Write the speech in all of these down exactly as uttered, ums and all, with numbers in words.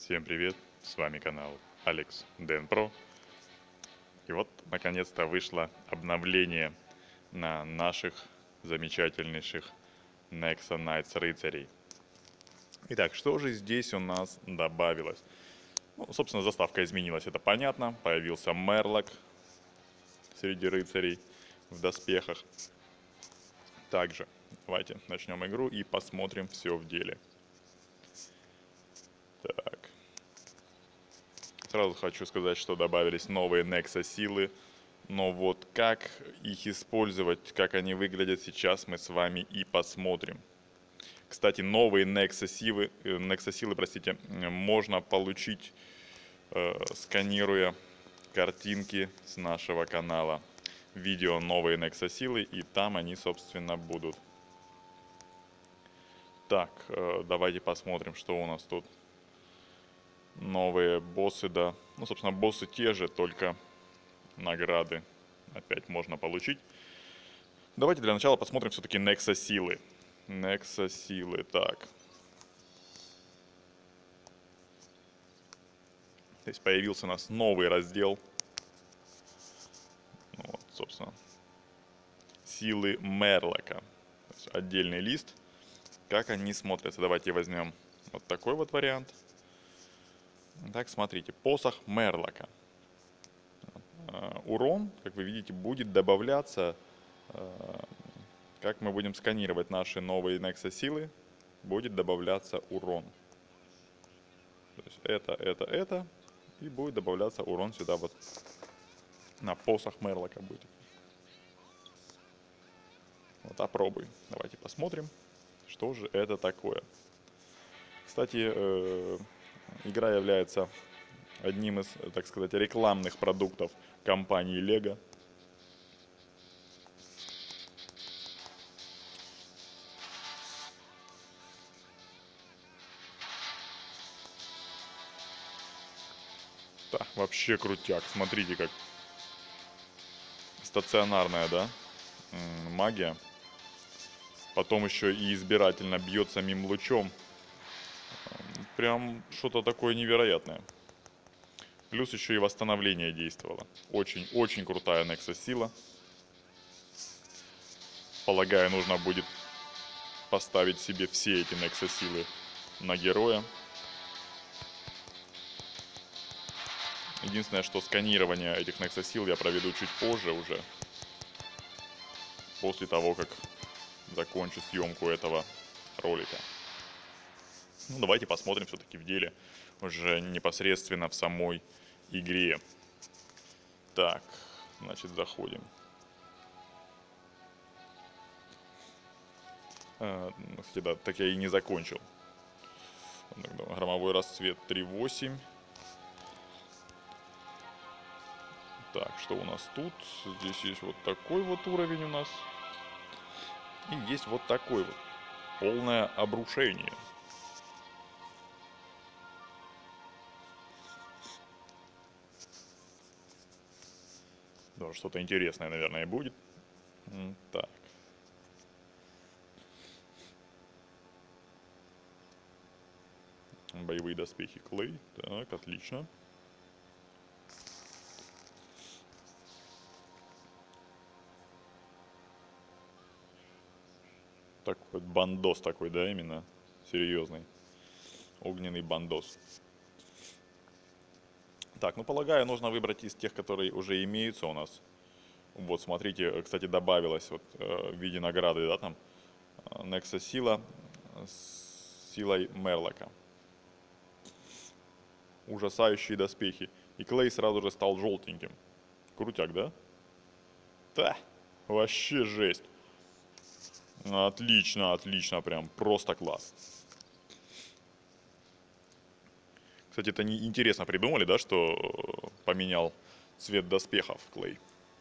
Всем привет, с вами канал Алекс Дэн Про. И вот наконец-то вышло обновление на наших замечательнейших Nexa Knights рыцарей. Итак, что же здесь у нас добавилось? Ну, собственно, заставка изменилась, это понятно. Появился Мерлок среди рыцарей в доспехах. Также давайте начнем игру и посмотрим все в деле. Так. Сразу хочу сказать, что добавились новые Nexa силы. Но вот как их использовать, как они выглядят сейчас, мы с вами и посмотрим. Кстати, новые Nexa силы, Nexa силы, простите, можно получить, э, сканируя картинки с нашего канала. Видео новые Nexa силы, и там они, собственно, будут. Так, э, давайте посмотрим, что у нас тут. Новые боссы, да. Ну, собственно, боссы те же, только награды опять можно получить. Давайте для начала посмотрим все-таки Nexa силы. Nexa силы, так. Здесь появился у нас новый раздел. Вот, собственно, силы Мерлока. То есть отдельный лист. Как они смотрятся? Давайте возьмем вот такой вот вариант. Так, смотрите, посох Мерлока. Урон, как вы видите, будет добавляться, как мы будем сканировать наши новые Nexa силы, будет добавляться урон. То есть это, это, это, и будет добавляться урон сюда вот на посох Мерлока будет. Вот, опробуй. Давайте посмотрим, что же это такое. Кстати, э, игра является одним из, так сказать, рекламных продуктов компании Lego. Да, вообще крутяк. Смотрите, как стационарная, да, магия. Потом еще и избирательно бьет самим лучом. Прям что-то такое невероятное. Плюс еще и восстановление действовало. Очень-очень крутая Nexa сила. Полагаю, нужно будет поставить себе все эти Nexa силы на героя. Единственное, что сканирование этих Nexa сил я проведу чуть позже уже. После того, как закончу съемку этого ролика. Ну, давайте посмотрим все-таки в деле. Уже непосредственно в самой игре. Так, значит, заходим. А, кстати, да, так я и не закончил. Громовой расцвет три восемь. Так, что у нас тут? Здесь есть вот такой вот уровень у нас. И есть вот такой вот. Полное обрушение. Да, что-то интересное, наверное, будет. Так. Боевые доспехи Клей. Так, отлично. Так вот, бандос такой, да, именно? Серьезный. Огненный бандос. Так, ну, полагаю, нужно выбрать из тех, которые уже имеются у нас. Вот, смотрите, кстати, добавилось вот, э, в виде награды, да, там, Nexa сила с силой Мерлока. Ужасающие доспехи. И Клей сразу же стал желтеньким. Крутяк, да? Да, вообще жесть. Отлично, отлично, прям, просто класс. Кстати, это не интересно придумали, да, что поменял цвет доспехов Клей.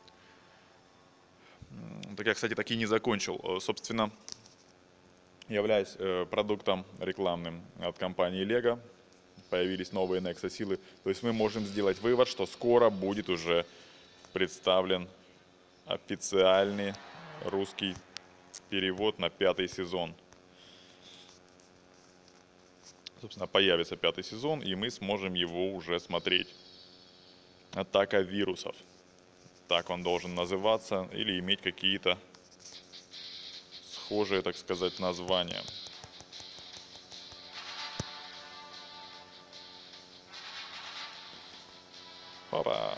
Так я, кстати, таки не закончил. Собственно, являясь продуктом рекламным от компании Lego, появились новые Nexa силы. То есть мы можем сделать вывод, что скоро будет уже представлен официальный русский перевод на пятый сезон. Собственно, появится пятый сезон, и мы сможем его уже смотреть. Атака вирусов. Так он должен называться, или иметь какие-то схожие, так сказать, названия. Опа.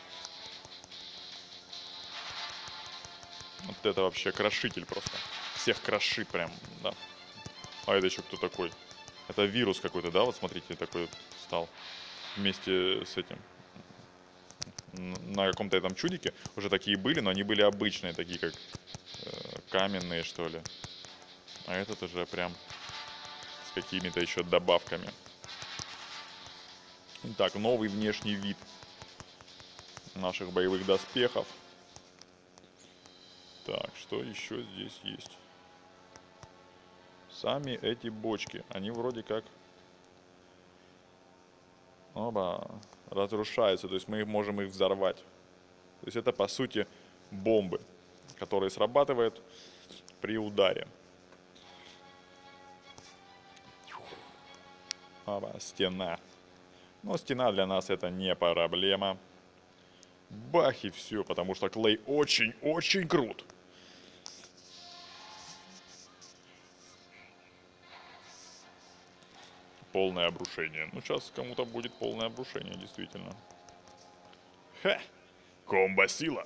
Вот это вообще крошитель просто. Всех крошит прям, да. А это еще кто такой? Это вирус какой-то, да? Вот смотрите, такой вот стал. Вместе с этим. На каком-то этом чудике уже такие были, но они были обычные, такие как э, каменные, что ли. А этот уже прям с какими-то еще добавками. Итак, новый внешний вид наших боевых доспехов. Так, что еще здесь есть? Сами эти бочки, они вроде как оба разрушаются, то есть мы можем их взорвать. То есть это по сути бомбы, которые срабатывают при ударе. Оба, стена. Но стена для нас это не проблема. Бах и все, потому что Клей очень-очень крут. Полное обрушение. Ну, сейчас кому-то будет полное обрушение, действительно. Ха! Комбо-сила!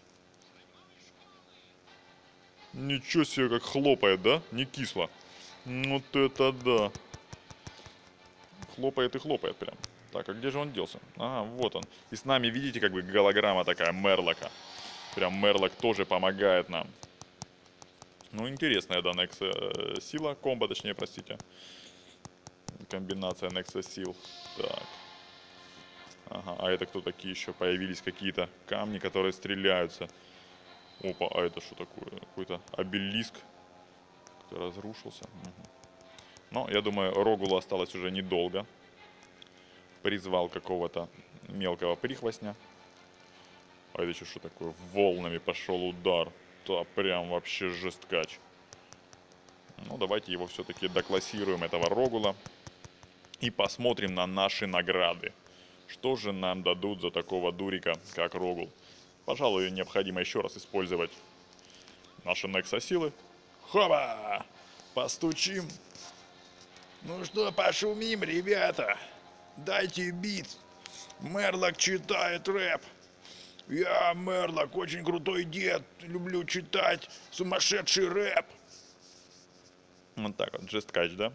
Ничего себе, как хлопает, да? Не кисло. Вот это да. Хлопает и хлопает прям. Так, а где же он делся? Ага, вот он. И с нами, видите, как бы голограмма такая Мерлока. Прям Мерлок тоже помогает нам. Ну, интересная, да, Некса сила. Комбо, точнее, простите. Комбинация Некса сил. Так. Ага, а это кто такие еще? Появились какие-то камни, которые стреляются. Опа, а это что такое? Какой-то обелиск, который разрушился. Угу. Но, я думаю, Рогулу осталось уже недолго. Призвал какого-то мелкого прихвостня. А это еще что такое? Волнами пошел удар. Да, прям вообще жесткач. Ну, давайте его все-таки доклассируем, этого Рогула. И посмотрим на наши награды. Что же нам дадут за такого дурика, как Рогул? Пожалуй, необходимо еще раз использовать наши Некса-силы. Хоба! Постучим. Ну что, пошумим, ребята. Дайте бит. Мерлок читает рэп. Я, Мерлок, очень крутой дед. Люблю читать сумасшедший рэп. Вот так вот, жесткач, да?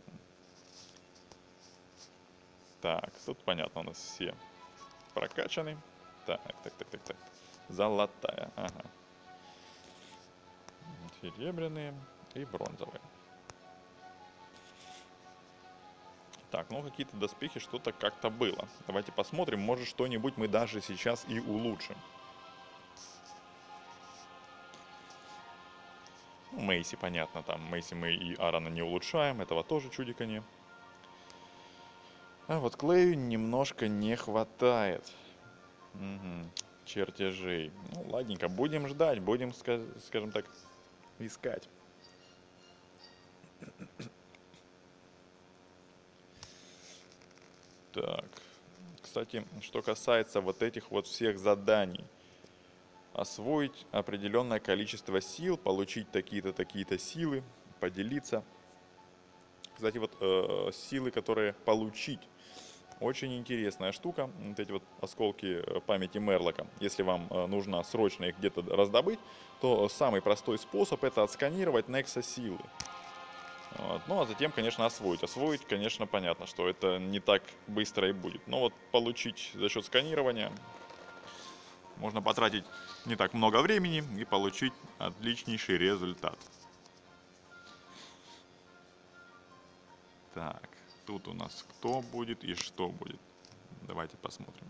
Так, тут понятно, у нас все прокачаны. Так, так, так, так, так. Золотая, ага. Серебряные и бронзовые. Так, ну какие-то доспехи, что-то как-то было. Давайте посмотрим, может что-нибудь мы даже сейчас и улучшим. Ну, Мейси, понятно, там Мейси мы и Аарона не улучшаем, этого тоже чудика не. А вот Клею немножко не хватает. Угу. Чертежей. Ну, ладненько, будем ждать, будем, скажем так, искать. Так, кстати, что касается вот этих вот всех заданий. Освоить определенное количество сил, получить такие-то, такие-то силы, поделиться. Кстати, вот э, силы, которые получить. Очень интересная штука, вот эти вот осколки памяти Мерлока. Если вам нужно срочно их где-то раздобыть, то самый простой способ — это отсканировать Некса силы. Вот. Ну а затем, конечно, освоить. Освоить, конечно, понятно, что это не так быстро и будет. Но вот получить за счет сканирования можно потратить не так много времени и получить отличнейший результат. Так. Тут у нас кто будет и что будет. Давайте посмотрим.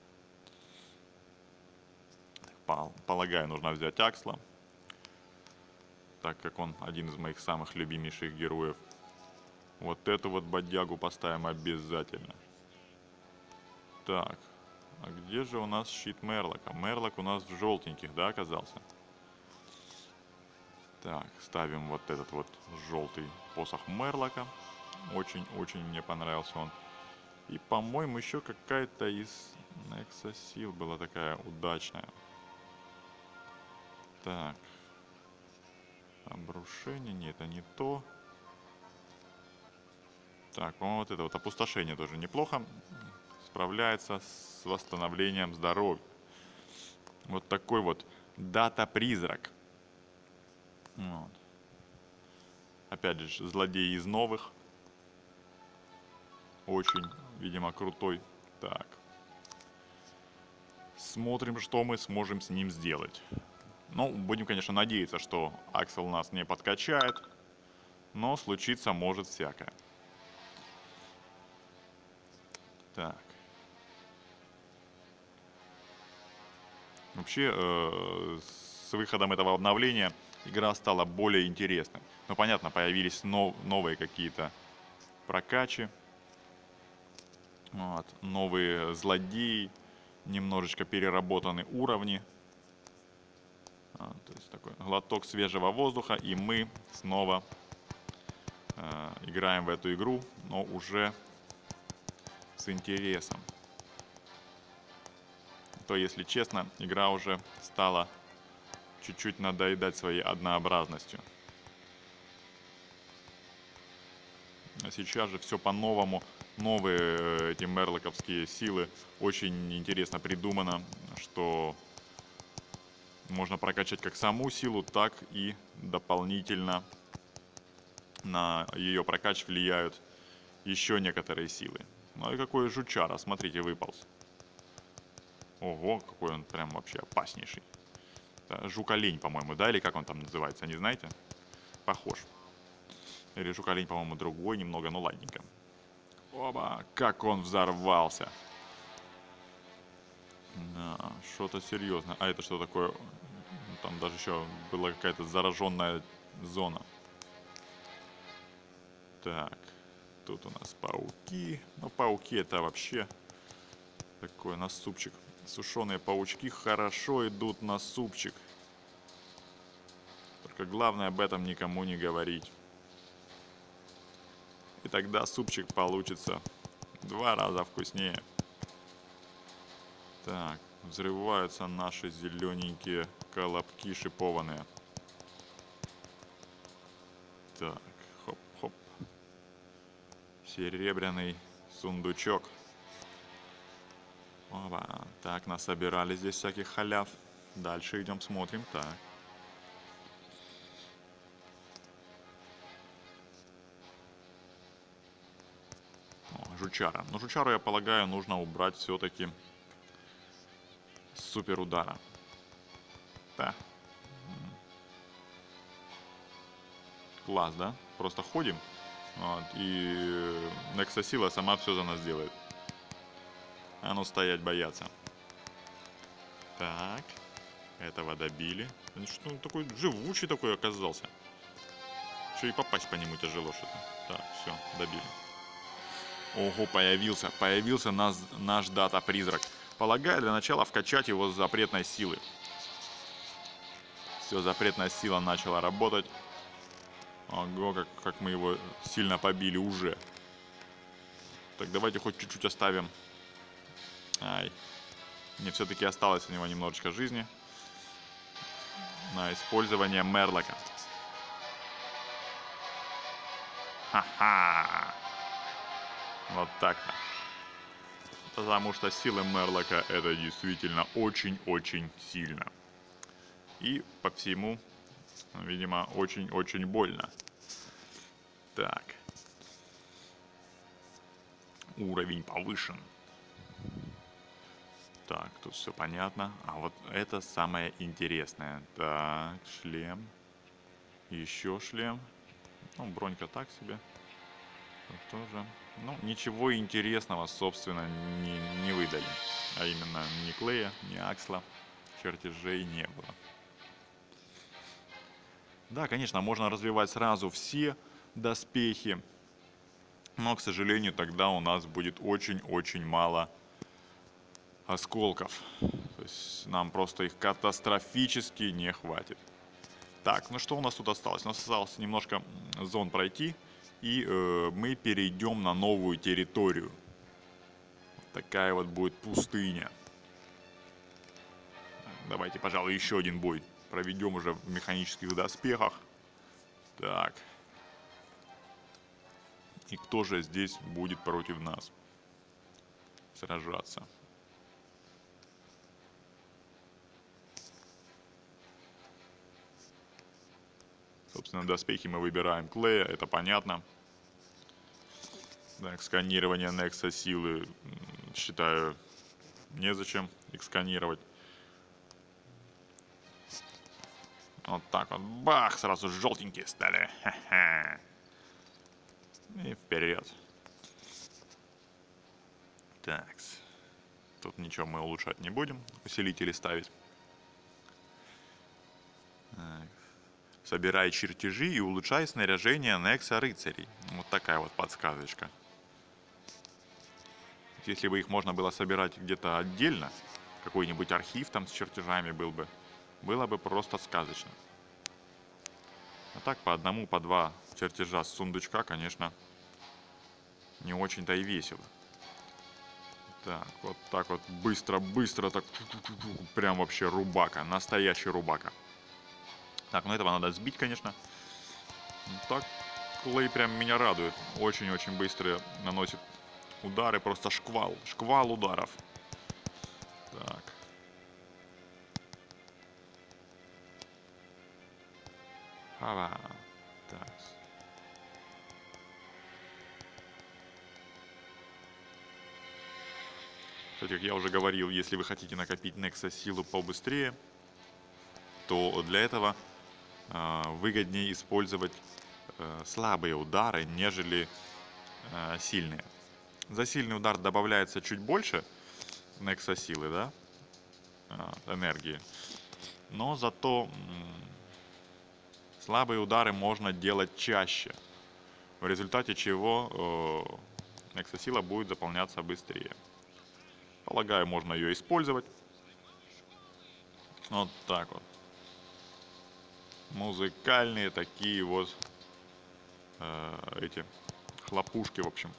Полагаю, нужно взять Аксла, так как он один из моих самых любимейших героев. Вот эту вот бодягу поставим обязательно. Так, а где же у нас щит Мерлока? Мерлок у нас в желтеньких, да, оказался? Так, ставим вот этот вот желтый посох Мерлока. Очень-очень мне понравился он. И, по-моему, еще какая-то из Nexosil была такая удачная. Так. Обрушение. Нет, это не то. Так, по-моему, вот это вот опустошение тоже неплохо справляется с восстановлением здоровья. Вот такой вот дата-призрак. Вот. Опять же, злодей из новых. Очень, видимо, крутой. Так. Смотрим, что мы сможем с ним сделать. Ну, будем, конечно, надеяться, что Аксел нас не подкачает. Но случиться может всякое. Так. Вообще, э, с выходом этого обновления игра стала более интересной. Ну, понятно, появились нов новые какие-то прокачи. Вот, новые злодеи. Немножечко переработаны уровни. А, то есть такой глоток свежего воздуха. И мы снова э, играем в эту игру, но уже с интересом. То, если честно, игра уже стала чуть-чуть надоедать своей однообразностью. А сейчас же все по-новому. Новые эти мерлоковские силы. Очень интересно придумано, что можно прокачать как саму силу, так и дополнительно на ее прокач влияют еще некоторые силы. Ну и какой жучара, смотрите, выполз. Ого, какой он прям вообще опаснейший. Жук-олень, по-моему, да? Или как он там называется, не знаете? Похож. Или жук-олень, по-моему, другой немного, но ладненько. Оба, как он взорвался. Да, что-то серьезное. А это что такое? Там даже еще была какая-то зараженная зона. Так, тут у нас пауки. Ну, пауки это вообще такой на супчик. Сушеные паучки хорошо идут на супчик. Только главное об этом никому не говорить. И тогда супчик получится в два раза вкуснее. Так, взрываются наши зелененькие колобки шипованные. Так, хоп-хоп. Серебряный сундучок. Опа. Так, насобирали здесь всяких халяв. Дальше идем, смотрим. Так. О, жучара. Ну, жучару, я полагаю, нужно убрать все-таки с супер удара. Да. Класс, да? Просто ходим. Вот, и Nexosil сама все за нас делает. А ну стоять, бояться. Так. Этого добили. Что он такой живучий такой оказался. Еще и попасть по нему тяжело что-то. Так, все, добили. Ого, появился. Появился наш, наш дата-призрак. Полагаю, для начала вкачать его с запретной силы. Все, запретная сила начала работать. Ого, как, как мы его сильно побили уже. Так, давайте хоть чуть-чуть оставим. Ай. Мне все-таки осталось у него немножечко жизни. На использование Мерлока. Ха-ха! Вот так-то. Потому что силы Мерлока это действительно очень-очень сильно. И по всему, видимо, очень-очень больно. Так. Уровень повышен. Так, тут все понятно. А вот это самое интересное. Так, шлем. Еще шлем. Ну, бронька так себе. Тут тоже. Ну, ничего интересного, собственно, не, не выдали. А именно ни клея, ни аксла, чертежей не было. Да, конечно, можно развивать сразу все доспехи. Но, к сожалению, тогда у нас будет очень-очень мало осколков. То есть нам просто их катастрофически не хватит. Так, ну что у нас тут осталось? У нас осталось немножко зон пройти. и э, мы перейдем на новую территорию. Вот такая вот будет пустыня. Давайте, пожалуй, еще один бой проведем уже в механических доспехах. Так. И кто же здесь будет против нас сражаться? Собственно, доспехи мы выбираем Клея, это понятно. Так, сканирование Некса силы, считаю, незачем их сканировать. Вот так вот, бах, сразу желтенькие стали. Ха-ха. И вперед. Так, тут ничего мы улучшать не будем, усилители ставить. Так. Собирай чертежи и улучшай снаряжение Некса рыцарей. Вот такая вот подсказочка. Если бы их можно было собирать где-то отдельно, какой-нибудь архив там с чертежами был бы, было бы просто сказочно. А так по одному, по два чертежа с сундучка, конечно, не очень-то и весело. Так, вот так вот быстро-быстро, так прям вообще рубака, настоящий рубака. Так, ну этого надо сбить, конечно. Так, Клей прям меня радует. Очень-очень быстро наносит удары, просто шквал, шквал ударов. Так. Ава. Так. Кстати, как я уже говорил, если вы хотите накопить Некса силу побыстрее, то для этого э, выгоднее использовать э, слабые удары, нежели э, сильные. За сильный удар добавляется чуть больше Некса силы, да, э, энергии, но зато э, слабые удары можно делать чаще, в результате чего э, Некса сила будет заполняться быстрее. Полагаю, можно ее использовать. Вот так вот. Музыкальные такие вот э, эти хлопушки, в общем.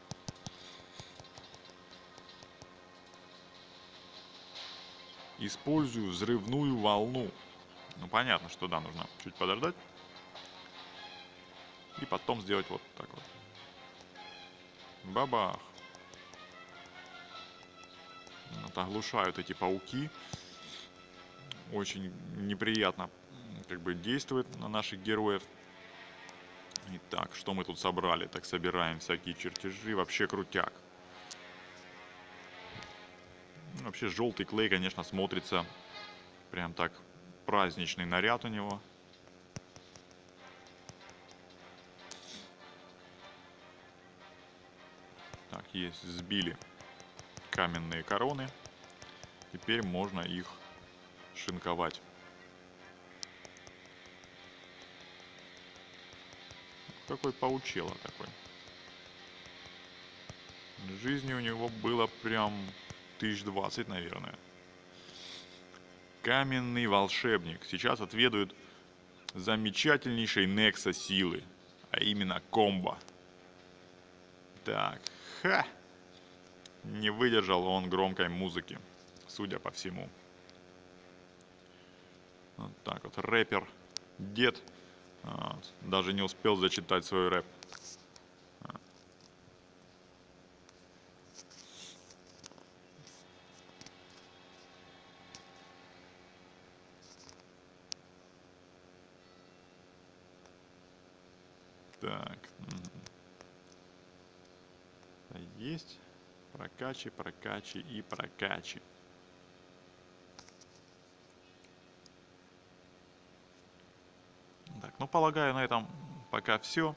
Использую взрывную волну. Ну, понятно, что да, нужно чуть подождать. И потом сделать вот так вот. Бабах. Вот, оглушают эти пауки. Очень неприятно как бы действует на наших героев. Итак, что мы тут собрали? Так, собираем всякие чертежи. Вообще крутяк. Вообще желтый Клей, конечно, смотрится прям так. Праздничный наряд у него. Так, есть, сбили каменные короны. Теперь можно их шинковать. Какой паучело такой. Жизни у него было прям тысяч двадцать, наверное. Каменный волшебник. Сейчас отведают замечательнейшей Некса силы. А именно комбо. Так, ха! Не выдержал он громкой музыки, судя по всему. Вот так вот, рэпер, дед, вот, даже не успел зачитать свой рэп. Так, есть прокачи, прокачи и прокачи. Так, ну полагаю, на этом пока все.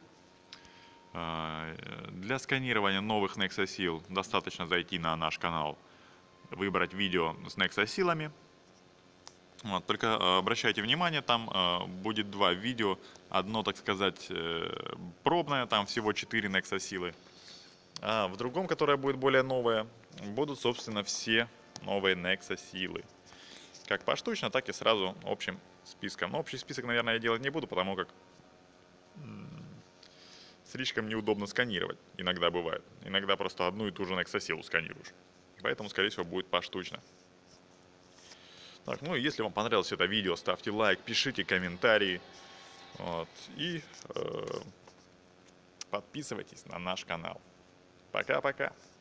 Для сканирования новых Некса сил достаточно зайти на наш канал, выбрать видео с Некса силами. Вот, только обращайте внимание, там э, будет два видео. Одно, так сказать, э, пробное, там всего четыре Некса силы. А в другом, которое будет более новое, будут, собственно, все новые Некса силы. Как поштучно, так и сразу общим списком. Но общий список, наверное, я делать не буду, потому как слишком неудобно сканировать. Иногда бывает. Иногда просто одну и ту же Nexosилу сканируешь. Поэтому, скорее всего, будет поштучно. Так, ну и если вам понравилось это видео, ставьте лайк, пишите комментарии. Вот, и э, подписывайтесь на наш канал. Пока-пока.